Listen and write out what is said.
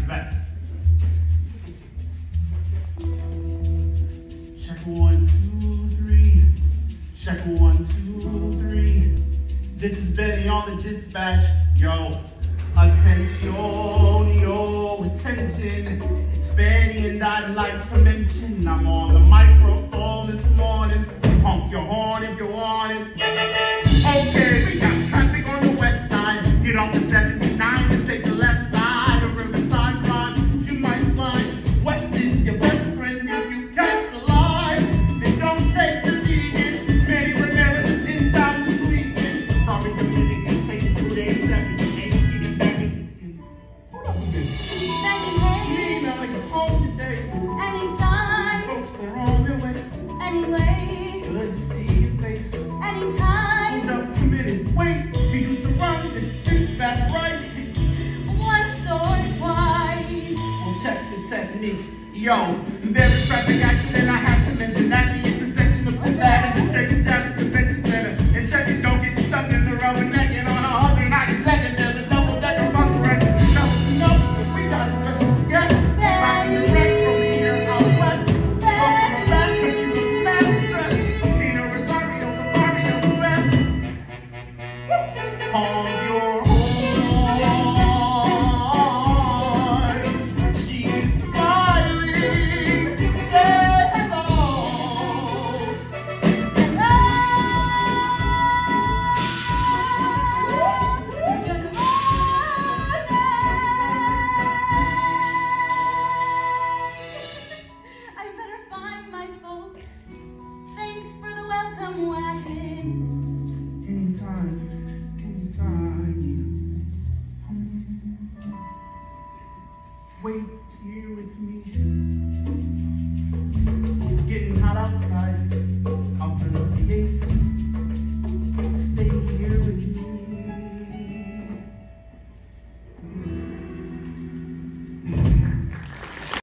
back. Check 1, 2, 3. Check 1, 2, 3. This is Benny on the dispatch. Yo, attention, yo, attention. It's Benny and I'd like to mention I'm on the microphone this morning. Honk your horn if you want it. Okay, we got traffic on the west side. Get off the 79 and take the left side of Riverside Drive. You might slide west is your best friend if you catch the line. And don't take the vegan. Manny Ramirez is in town this weekend. Sorry, Dominican takes 2 days after the ain't getting back in. What up again? Me, now like a home today. Anytime. Folks are on their way. Anyway. Good to see your face. Anytime. Hold up a minute. Wait, do you surround this dispatch right? Once or twice. Well, check the technique. Yo, there's a traffic accident. I have to mention that the intersection of the bad and the Jacob Dallas Convention Center. And check it, don't get stuck in the rubber naked on 192nd. There's a double-decker bus wreck. No, we got a special guest. Riding direct from here out west. Welcome back, cause she was mad stressed. Gina Rosario, the Mario, the best. On your she's smiling, say hello. I better find my folks. Thanks for the welcome wagon. Anytime. Wait here with me.